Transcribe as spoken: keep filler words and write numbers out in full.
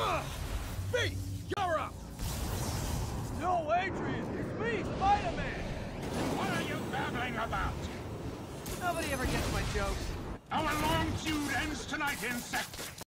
Ugh! Beast, you're up! No, Adrian, it's me, Spiderman! What are you babbling about? Nobody ever gets my jokes. Our long feud ends tonight, insect!